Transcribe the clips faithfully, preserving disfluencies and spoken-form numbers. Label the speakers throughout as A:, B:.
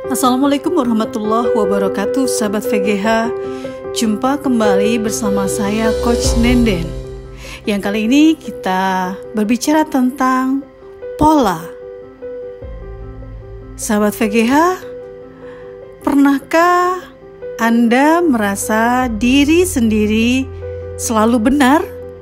A: Assalamualaikum warahmatullahi wabarakatuh, sahabat V G H. Jumpa kembali bersama saya Coach Nenden. Yang kali ini kita berbicara tentang pola. Sahabat V G H, pernahkah Anda merasa diri sendiri selalu benar?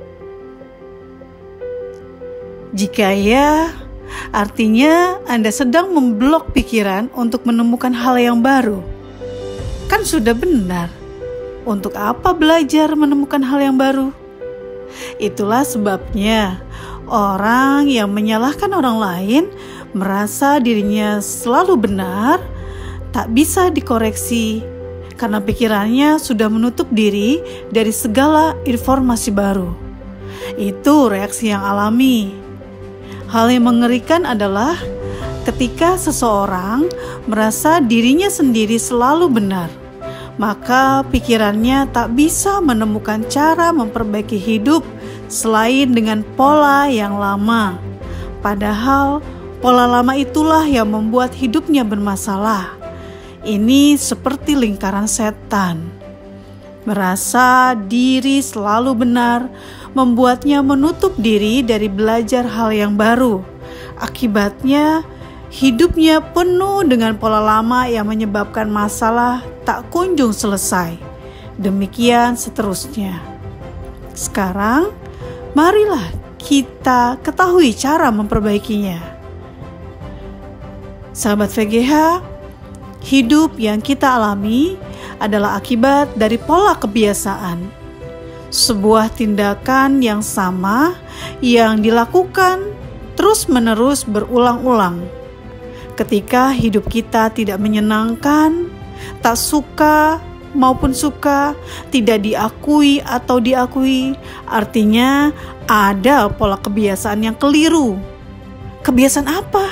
A: Jika ya, artinya Anda sedang memblok pikiran untuk menemukan hal yang baru. Kan sudah benar. Untuk apa belajar menemukan hal yang baru? Itulah sebabnya orang yang menyalahkan orang lain merasa dirinya selalu benar, tak bisa dikoreksi karena pikirannya sudah menutup diri dari segala informasi baru. Itu reaksi yang alami. Hal yang mengerikan adalah ketika seseorang merasa dirinya sendiri selalu benar, maka pikirannya tak bisa menemukan cara memperbaiki hidup selain dengan pola yang lama. Padahal pola lama itulah yang membuat hidupnya bermasalah. Ini seperti lingkaran setan. Merasa diri selalu benar membuatnya menutup diri dari belajar hal yang baru. Akibatnya, hidupnya penuh dengan pola lama yang menyebabkan masalah tak kunjung selesai. Demikian seterusnya. Sekarang, marilah kita ketahui cara memperbaikinya. Sahabat V G H, hidup yang kita alami adalah akibat dari pola kebiasaan. Sebuah tindakan yang sama yang dilakukan terus-menerus berulang-ulang. Ketika hidup kita tidak menyenangkan, tak suka maupun suka, tidak diakui atau diakui, artinya ada pola kebiasaan yang keliru. Kebiasaan apa?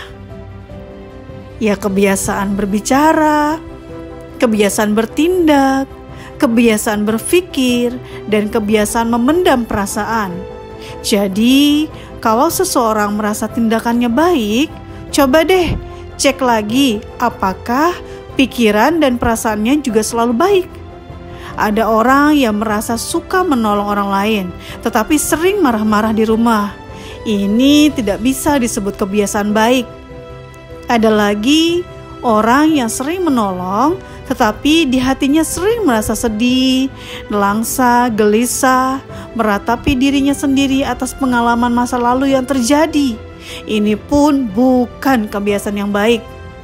A: Ya, kebiasaan berbicara, kebiasaan bertindak, kebiasaan berpikir, dan kebiasaan memendam perasaan. Jadi, kalau seseorang merasa tindakannya baik, coba deh cek lagi apakah pikiran dan perasaannya juga selalu baik. Ada orang yang merasa suka menolong orang lain, tetapi sering marah-marah di rumah. Ini tidak bisa disebut kebiasaan baik. Ada lagi orang yang sering menolong, tetapi di hatinya sering merasa sedih, nelangsa, gelisah, meratapi dirinya sendiri atas pengalaman masa lalu yang terjadi. Ini pun bukan kebiasaan yang baik.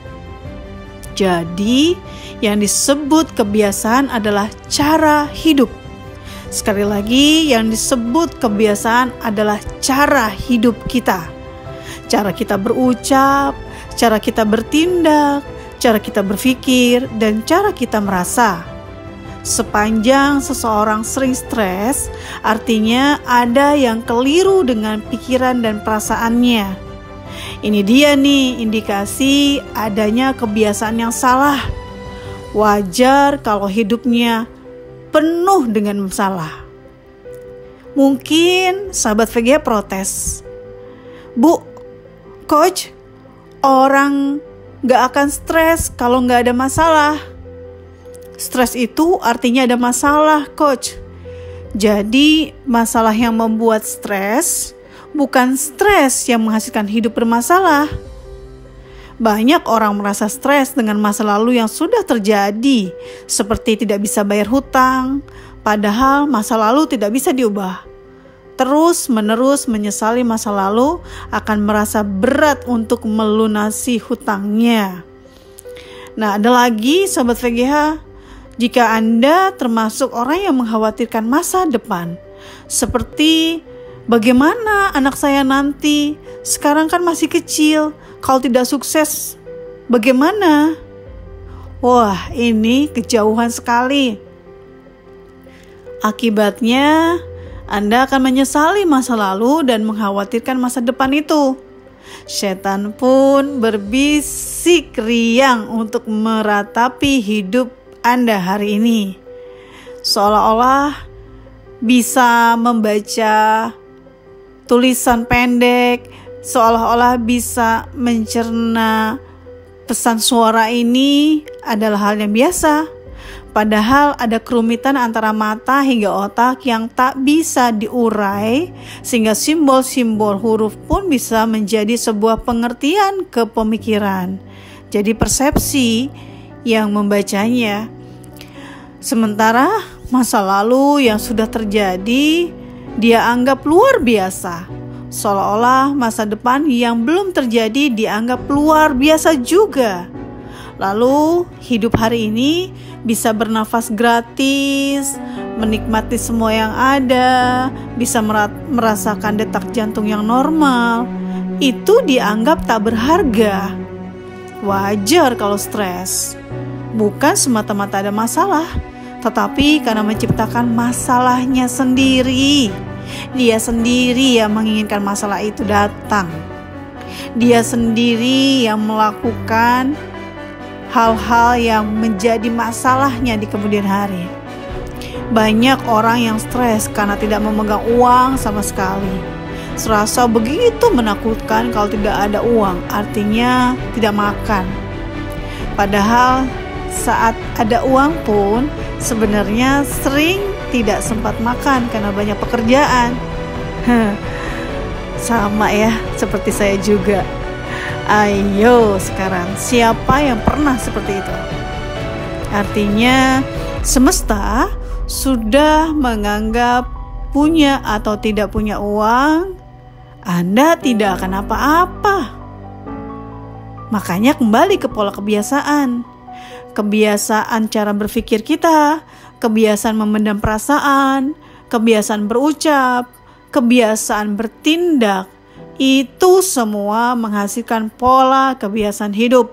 A: Jadi, yang disebut kebiasaan adalah cara hidup. Sekali lagi, yang disebut kebiasaan adalah cara hidup kita. Cara kita berucap, cara kita bertindak, cara kita berpikir, dan cara kita merasa. Sepanjang seseorang sering stres, artinya ada yang keliru dengan pikiran dan perasaannya. Ini dia nih indikasi adanya kebiasaan yang salah. Wajar kalau hidupnya penuh dengan masalah. Mungkin sahabat V G H protes, "Bu, Coach, orang gak akan stres kalau gak ada masalah." Stres itu artinya ada masalah, Coach. Jadi masalah yang membuat stres bukan stres yang menghasilkan hidup bermasalah. Banyak orang merasa stres dengan masa lalu yang sudah terjadi, seperti tidak bisa bayar hutang, padahal masa lalu tidak bisa diubah. Terus menerus menyesali masa lalu, akan merasa berat untuk melunasi hutangnya. Nah, ada lagi sahabat V G H, jika Anda termasuk orang yang mengkhawatirkan masa depan, seperti bagaimana anak saya nanti, sekarang kan masih kecil, kalau tidak sukses, bagaimana? Wah, ini kejauhan sekali. Akibatnya, Anda akan menyesali masa lalu dan mengkhawatirkan masa depan itu. Setan pun berbisik riang untuk meratapi hidup Anda hari ini. Seolah-olah bisa membaca tulisan pendek, seolah-olah bisa mencerna Pesan suara ini adalah hal yang biasa. Padahal ada kerumitan antara mata hingga otak yang tak bisa diurai, sehingga simbol-simbol huruf pun bisa menjadi sebuah pengertian ke pemikiran. Jadi persepsi yang membacanya. Sementara masa lalu yang sudah terjadi, dia anggap luar biasa. Seolah-olah masa depan yang belum terjadi dianggap luar biasa juga. Lalu hidup hari ini bisa bernafas gratis, menikmati semua yang ada, bisa merasakan detak jantung yang normal. Itu dianggap tak berharga. Wajar kalau stres. Bukan semata-mata ada masalah, tetapi karena menciptakan masalahnya sendiri. Dia sendiri yang menginginkan masalah itu datang. Dia sendiri yang melakukan hal-hal yang menjadi masalahnya di kemudian hari. Banyak orang yang stres karena tidak memegang uang sama sekali. Serasa begitu menakutkan kalau tidak ada uang, artinya tidak makan. Padahal saat ada uang pun sebenarnya sering tidak sempat makan karena banyak pekerjaan. Sama ya, seperti saya juga. Ayo sekarang, siapa yang pernah seperti itu? Artinya semesta sudah menganggap punya atau tidak punya uang, Anda tidak akan apa-apa. Makanya kembali ke pola kebiasaan. Kebiasaan cara berpikir kita, kebiasaan memendam perasaan, kebiasaan berucap, kebiasaan bertindak. Itu semua menghasilkan pola kebiasaan hidup.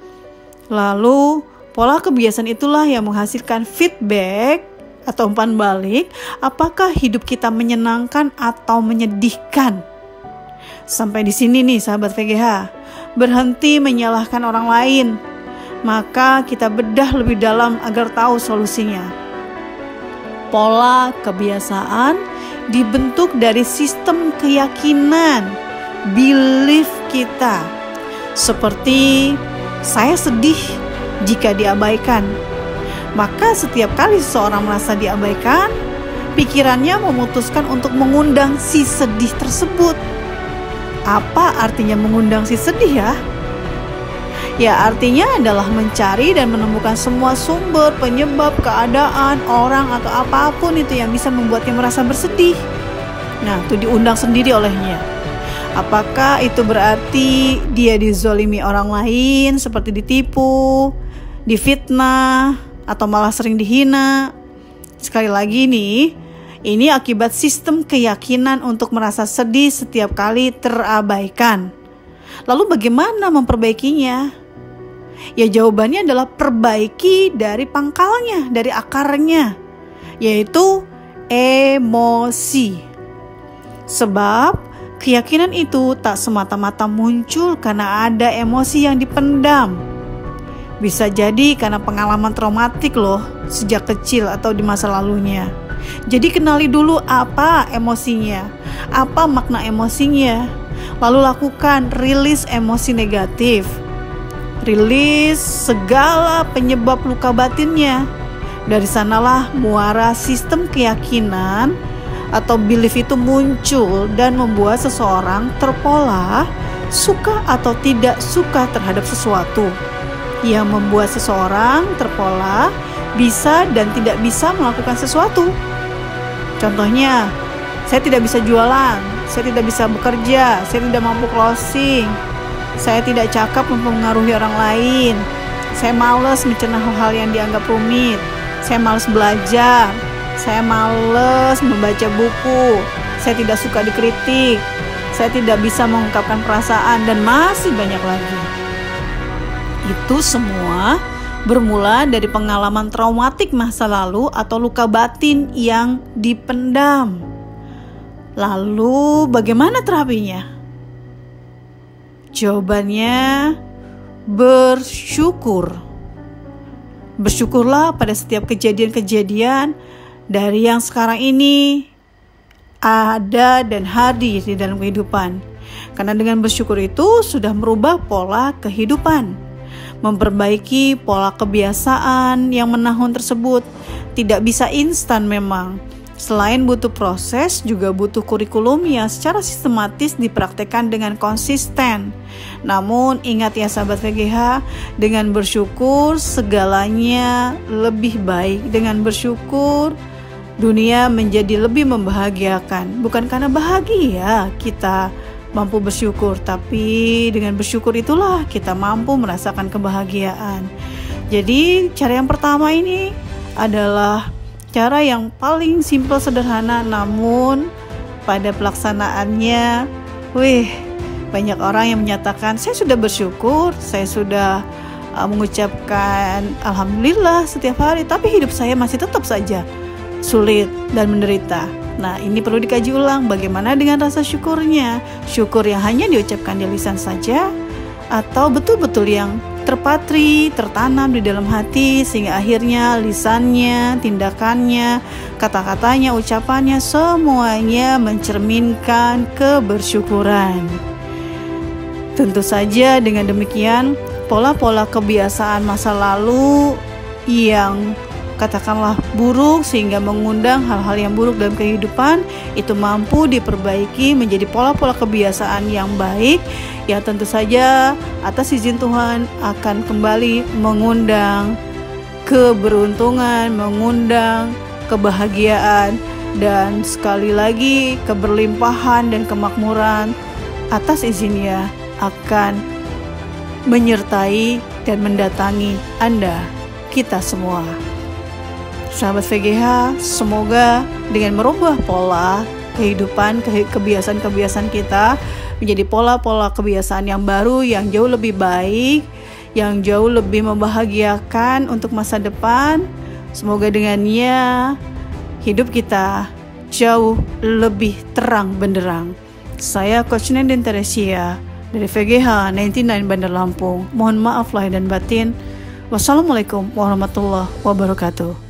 A: Lalu pola kebiasaan itulah yang menghasilkan feedback atau umpan balik, apakah hidup kita menyenangkan atau menyedihkan. Sampai di sini nih sahabat V G H, berhenti menyalahkan orang lain. Maka kita bedah lebih dalam agar tahu solusinya. Pola kebiasaan dibentuk dari sistem keyakinan, belief kita. Seperti saya sedih jika diabaikan. Maka setiap kali seseorang merasa diabaikan, pikirannya memutuskan untuk mengundang si sedih tersebut. Apa artinya mengundang si sedih ya? Ya artinya adalah mencari dan menemukan semua sumber, penyebab, keadaan, orang atau apapun itu yang bisa membuatnya merasa bersedih. Nah itu diundang sendiri olehnya. Apakah itu berarti dia dizolimi orang lain seperti ditipu, difitnah, atau malah sering dihina? Sekali lagi nih, ini akibat sistem keyakinan untuk merasa sedih setiap kali terabaikan. Lalu bagaimana memperbaikinya? Ya jawabannya adalah perbaiki dari pangkalnya, dari akarnya, yaitu emosi. Sebab keyakinan itu tak semata-mata muncul karena ada emosi yang dipendam. Bisa jadi karena pengalaman traumatik loh, sejak kecil atau di masa lalunya. Jadi kenali dulu apa emosinya, apa makna emosinya. Lalu lakukan rilis emosi negatif. Rilis segala penyebab luka batinnya. Dari sanalah muara sistem keyakinan atau belief itu muncul dan membuat seseorang terpola suka atau tidak suka terhadap sesuatu. Yang membuat seseorang terpola bisa dan tidak bisa melakukan sesuatu. Contohnya, saya tidak bisa jualan, saya tidak bisa bekerja, saya tidak mampu closing, saya tidak cakap mempengaruhi orang lain, saya malas mencerna hal-hal yang dianggap rumit, saya malas belajar, saya malas membaca buku, saya tidak suka dikritik, saya tidak bisa mengungkapkan perasaan, dan masih banyak lagi. Itu semua bermula dari pengalaman traumatik masa lalu atau luka batin yang dipendam. Lalu bagaimana terapinya? Jawabannya bersyukur. Bersyukurlah pada setiap kejadian-kejadian dari yang sekarang ini ada dan hadir di dalam kehidupan. Karena dengan bersyukur itu sudah merubah pola kehidupan. memperbaiki pola kebiasaan yang menahun tersebut. Tidak bisa instan memang. Selain butuh proses, juga butuh kurikulum yang secara sistematis dipraktekkan dengan konsisten. Namun ingat ya sahabat V G H, dengan bersyukur segalanya lebih baik. Dengan bersyukur dunia menjadi lebih membahagiakan. Bukan karena bahagia kita mampu bersyukur, tapi dengan bersyukur itulah kita mampu merasakan kebahagiaan. Jadi cara yang pertama ini adalah cara yang paling simpel sederhana, namun pada pelaksanaannya, wih, banyak orang yang menyatakan saya sudah bersyukur, saya sudah uh, mengucapkan alhamdulillah setiap hari, tapi hidup saya masih tetap saja sulit dan menderita. Nah, ini perlu dikaji ulang, bagaimana dengan rasa syukurnya? Syukur yang hanya diucapkan di lisan saja, atau betul-betul yang terpatri, tertanam di dalam hati, sehingga akhirnya lisannya, tindakannya, kata-katanya, ucapannya, semuanya mencerminkan kebersyukuran. Tentu saja dengan demikian, pola-pola kebiasaan masa lalu yang katakanlah buruk sehingga mengundang hal-hal yang buruk dalam kehidupan itu mampu diperbaiki menjadi pola-pola kebiasaan yang baik, yang tentu saja atas izin Tuhan akan kembali mengundang keberuntungan, mengundang kebahagiaan, dan sekali lagi keberlimpahan dan kemakmuran atas izinnya akan menyertai dan mendatangi Anda, kita semua. Sahabat V G H, semoga dengan merubah pola kehidupan, kebiasaan-kebiasaan kita menjadi pola-pola kebiasaan yang baru, yang jauh lebih baik, yang jauh lebih membahagiakan untuk masa depan. Semoga dengannya hidup kita jauh lebih terang benderang. Saya Coach Nenden Teresia dari V G H sembilan puluh sembilan Bandar Lampung. Mohon maaf lahir dan batin. Wassalamualaikum warahmatullahi wabarakatuh.